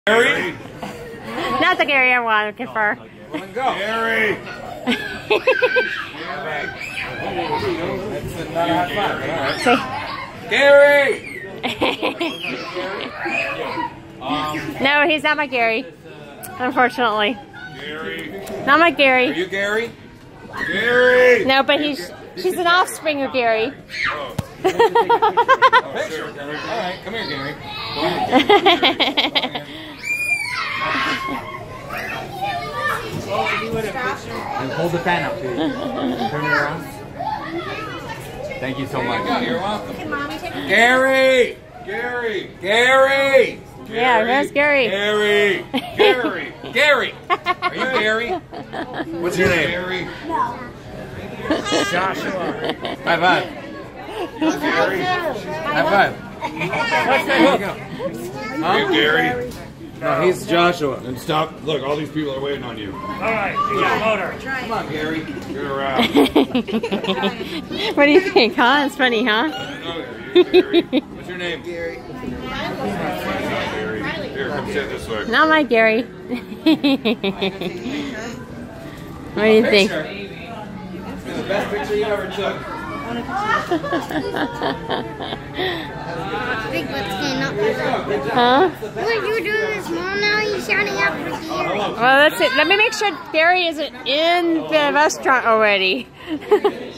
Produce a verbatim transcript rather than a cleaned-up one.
Gary? Not the Gary I want to confer. Well, then go. Gary! That's not a high five. All right. Gary! No, he's not my Gary. Unfortunately. Gary? Not my Gary. Are you Gary? Gary! No, but he's she's an offspring of Gary. Oh. Oh, picture. All right, come here, Gary. Go ahead, Gary. And hold the fan up, please. Turn it around. Thank you so much. There you go. You're welcome. Gary! Gary! Gary! Yeah, there's Gary. Gary! Gary! Gary! Are you Gary? What's your name? Gary. Joshua. High five. Gary. High five. There you go. Huh? Are you Gary? No, he's Joshua. And stop. Look, all these people are waiting on you. All right, you got motor. Come on, Gary. Get around. What do you think, huh? It's funny, huh? Gary. What's your name? Gary. Gary. Here, come sit this way. Not my Gary. What do you think? It's the best picture you ever took. Huh? What you were doing this morning, now you're shouting out for Gary. Well, that's it. Let me make sure Gary isn't in the restaurant already.